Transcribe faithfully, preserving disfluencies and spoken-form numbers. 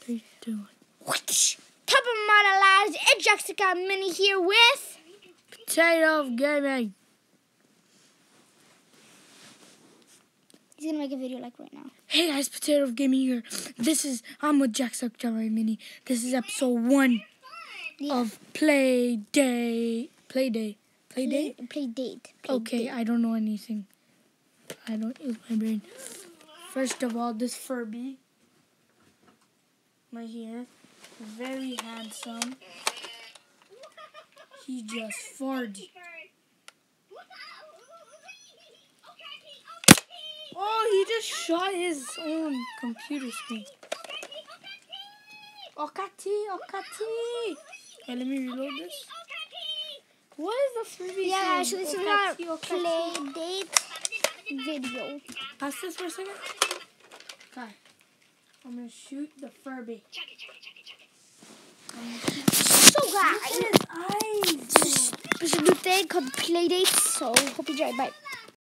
Three, two, one. Whoosh! Top of my lads, it's Jessica Mini here with Potato Gaming. He's gonna make a video like right now. Hey guys, Potato Gaming here. This is I'm with Jacksepticeye Mini. This is episode one Yeah. of Play Day. Play Day. Play Day? Play, play date. Play Okay, date. I don't know anything. I don't use my brain. First of all, this Furby. Right here. Very handsome. He just farted. Oh, he just shot his own computer screen. Okati, Okati. Okay, let me reload this. What is the Furby Yeah, saying? so this is Okati, our Okati. play date video. Pass this for a second. Okay. I'm gonna shoot the Furby. So Look at guys, his eyes. there's a new thing called play dates. So hope you enjoy. Bye.